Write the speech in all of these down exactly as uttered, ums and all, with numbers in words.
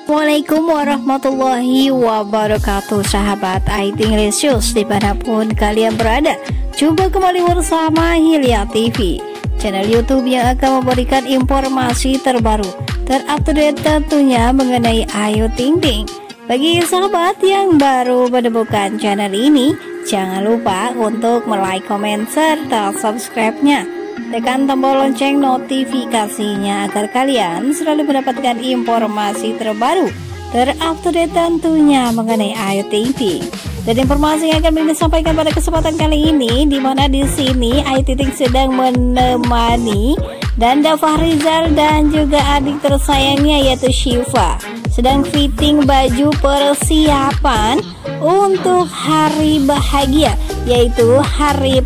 Assalamualaikum warahmatullahi wabarakatuh, sahabat I T English dimanapun kalian berada. Jumpa kembali bersama Hilya T V, channel YouTube yang akan memberikan informasi terbaru, terupdate tentunya mengenai Ayu Ting Ting. Bagi sahabat yang baru menemukan channel ini, jangan lupa untuk like, comment, serta subscribe-nya. Tekan tombol lonceng notifikasinya agar kalian selalu mendapatkan informasi terbaru, terupdate tentunya mengenai Ayu Ting Ting. Dan informasi yang akan disampaikan pada kesempatan kali ini, di mana di sini Ayu Ting Ting sedang menemani Nanda Fahrizal dan juga adik tersayangnya yaitu Syifa sedang fitting baju persiapan untuk hari bahagia, yaitu hari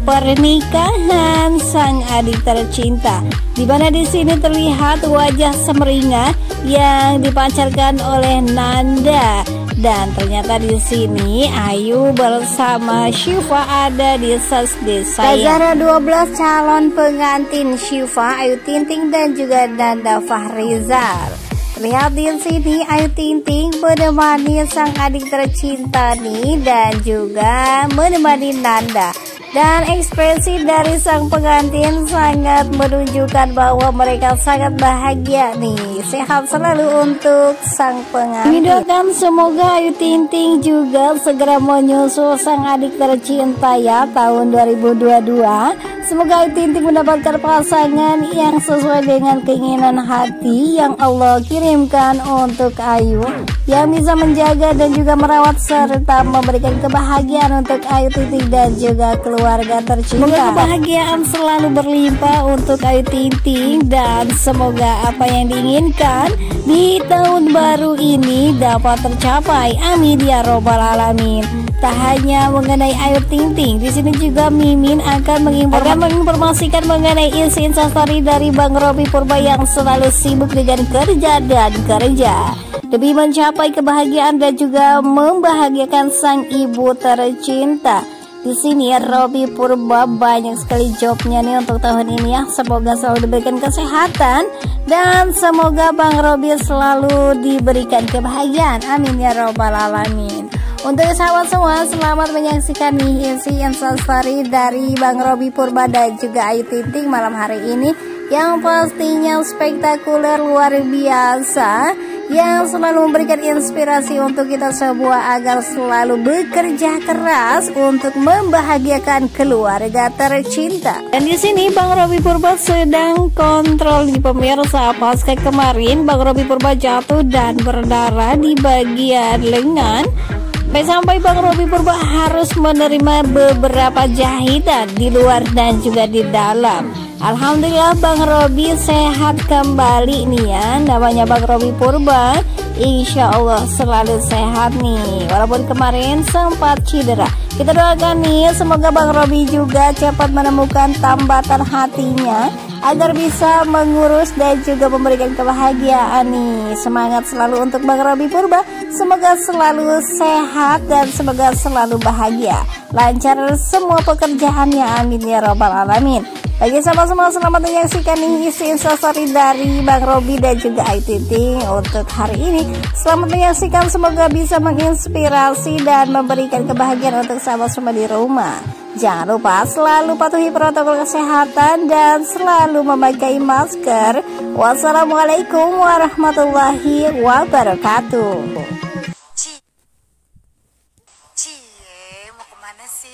pernikahan sang adik tercinta. Di mana di sini terlihat wajah semeringah yang dipancarkan oleh Nanda, dan ternyata di sini Ayu bersama Syifa ada di ses desa. Ada dua belas calon pengantin Syifa, Ayu Ting Ting dan juga Nanda Fahrizal. Lihat di sini Ayu Ting Ting menemani sang adik tercinta nih dan juga menemani Nanda. Dan ekspresi dari sang pengantin sangat menunjukkan bahwa mereka sangat bahagia nih. Sehat selalu untuk sang pengantin. Doakan semoga Ayu Ting Ting juga segera menyusul sang adik tercinta ya tahun dua ribu dua puluh dua. Semoga Ayu Ting Ting mendapatkan pasangan yang sesuai dengan keinginan hati yang Allah kirimkan untuk Ayu, yang bisa menjaga dan juga merawat serta memberikan kebahagiaan untuk Ayu Ting Ting dan juga keluarga tercinta. Semoga kebahagiaan selalu berlimpah untuk Ayu Ting Ting dan semoga apa yang diinginkan di tahun baru ini dapat tercapai. Amin ya robbal alamin. Tak hanya mengenai Ayu Ting Ting, di sini juga Mimin akan menginformasikan, menginformasikan mengenai isi instastory dari Bang Robby Purba yang selalu sibuk dengan kerja dan kerja demi mencapai kebahagiaan dan juga membahagiakan sang ibu tercinta. Di sini Robby Purba banyak sekali jobnya nih untuk tahun ini ya. Semoga selalu diberikan kesehatan dan semoga Bang Robby selalu diberikan kebahagiaan. Amin ya robbal alamin. Untuk sahabat semua, selamat menyaksikan nih isi instastory dari Bang Robby Purba dan juga Ayu Ting Ting malam hari ini, yang pastinya spektakuler luar biasa, yang selalu memberikan inspirasi untuk kita semua agar selalu bekerja keras untuk membahagiakan keluarga tercinta. Dan di sini Bang Robby Purba sedang kontrol di pemirsa. Pasca kemarin Bang Robby Purba jatuh dan berdarah di bagian lengan, sampai Bang Robby Purba harus menerima beberapa jahitan di luar dan juga di dalam. Alhamdulillah Bang Robby sehat kembali nih ya. Namanya Bang Robby Purba, insya Allah selalu sehat nih, walaupun kemarin sempat cedera. Kita doakan nih semoga Bang Robby juga cepat menemukan tambatan hatinya agar bisa mengurus dan juga memberikan kebahagiaan nih. Semangat selalu untuk Bang Robby Purba, semoga selalu sehat dan semoga selalu bahagia, lancar semua pekerjaannya, amin ya robbal alamin. Bagi sama-sama, selamat menyaksikan nih isi instastory dari Bang Robby dan juga Ayu Ting Ting untuk hari ini. Selamat menyaksikan, semoga bisa menginspirasi dan memberikan kebahagiaan untuk sahabat semua di rumah. Jangan lupa selalu patuhi protokol kesehatan dan selalu memakai masker. Wassalamualaikum warahmatullahi wabarakatuh. Cie, Cie, mau kemana sih?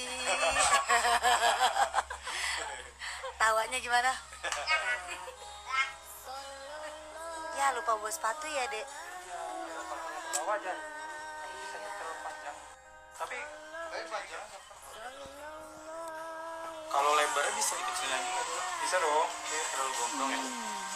Tawanya gimana? Ya lupa bawa sepatu ya dek. Bawa aja. Bisa terlalu panjang. Tapi panjang. Kalau lebarnya bisa dikecilin lagi nggak? Bisa dong. Terlalu gombrong ya.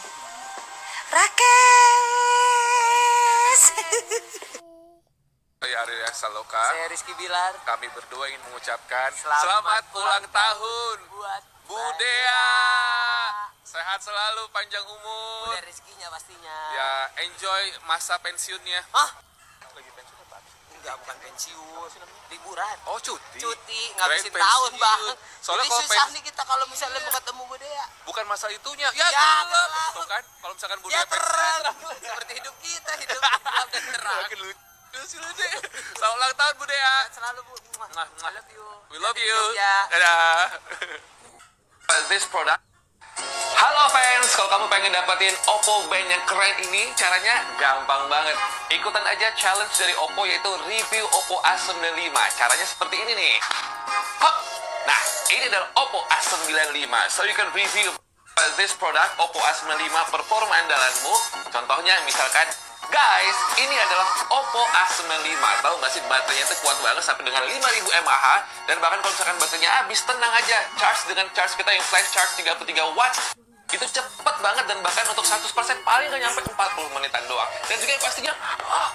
Rakes. Saya Ariel Saloka. Saya Rizky Bilar. Kami berdua ingin mengucapkan Selamat, selamat ulang ulang tahun buat Bu Dea. Sehat selalu, panjang umur. Bunda Rizkynya pastinya. Ya, enjoy masa pensiunnya. Hah? Lagi pensiun apa? Enggak. Enggak, bukan pensiun, liburan. Oh, cuti. Cuti, Kirain ngabisin pensiun. tahun, Bang. Soalnya Jadi kalau susah pens- nih kita kalau misalnya mau ketemu Bude ya. bukan masalah itunya. Ya, Ya, gelap. gelap. Tuh kan, kalau misalkan Bude Ya pensiun, terang. Seperti hidup kita, hidup gelap dan terang. makin lucu sih lu deh. Selamat ulang tahun Bude ya. Dan selalu Bu. Mwah, I mwah. love you. We love you. Ya. Dadah. This product. Halo fans, kalau kamu pengen dapetin Oppo band yang keren ini, caranya gampang banget. Ikutan aja challenge dari Oppo, yaitu review Oppo A sembilan lima. Caranya seperti ini nih. Hop. Nah, ini adalah Oppo A sembilan lima. So you can review this product, Oppo A sembilan lima, performa andalanmu. Contohnya misalkan, guys, ini adalah Oppo A sembilan lima. Tahu nggak sih, baterainya itu kuat banget sampai dengan lima ribu mAh. Dan bahkan kalau misalkan baterainya habis, tenang aja. Charge dengan charge kita yang flash charge tiga puluh tiga watt. Itu cepet banget, dan bahkan untuk seratus persen paling nggak nyampe empat puluh menitan doang. Dan juga yang pastinya, ah,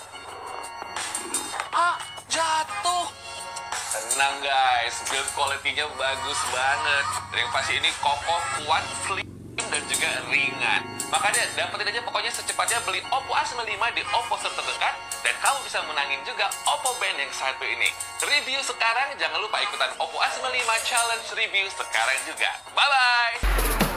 ah jatuh. Tenang guys, build quality-nya bagus banget. Dan yang pasti ini kokoh, kuat, slim, dan juga ringan. Makanya dapetin aja pokoknya secepatnya beli Oppo A sembilan lima di Oppo Store terdekat, dan kamu bisa menangin juga Oppo band yang satu ini. Review sekarang, jangan lupa ikutan Oppo A sembilan lima Challenge Review sekarang juga. Bye-bye!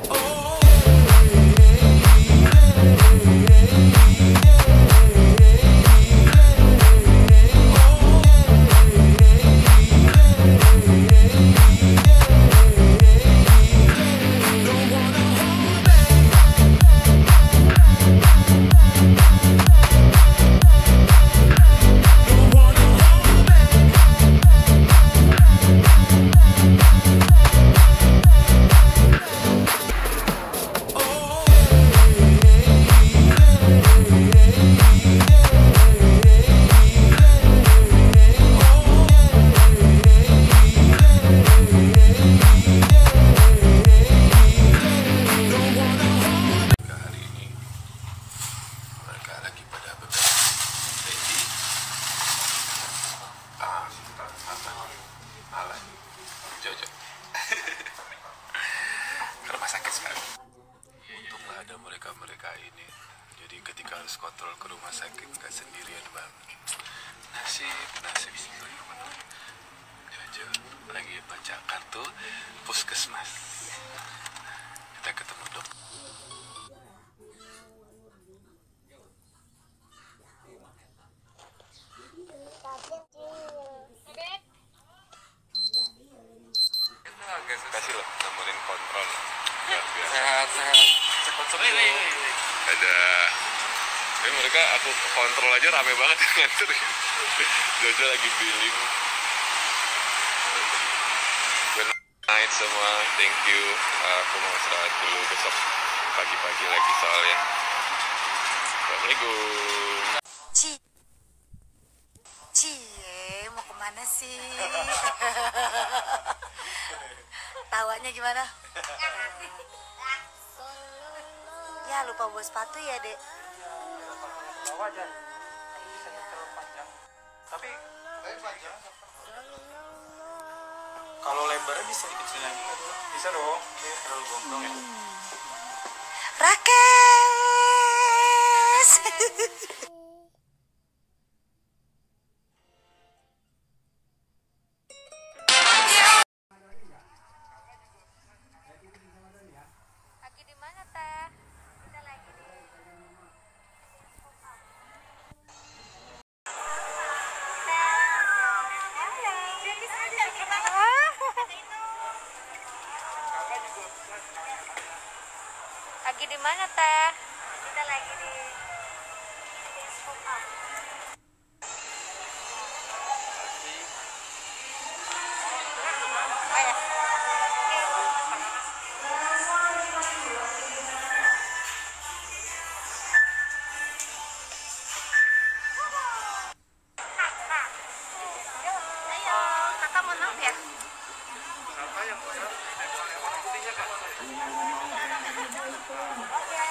Mereka ini, jadi ketika harus kontrol ke rumah sakit nggak sendirian bang. Nasib, nasib Jojo lagi baca kartu puskesmas. Kita ketemu dok. Kasih loh, nemenin kontrol. Sehat, sehat. Ada. Ini mereka aku kontrol aja rame banget nganter. Jojo lagi billing. Good night semua, thank you. Aku mau istirahat dulu, besok pagi-pagi lagi soalnya. Assalamualaikum. Ci, Cie, mau kemana sih? Tawanya gimana? Ya lupa bawa sepatu ya dek. Bawa aja. Bisa terlalu panjang. Tapi panjang. Kalau lebarnya bisa dikecilin lagi nggak tuh? Bisa dong. Ini terlalu gondrong ya. Rakes. Lagi di mana teh? Kita lagi di Lagi di mana teh? Kita lagi di kakak mau maaf ya? Siapa yang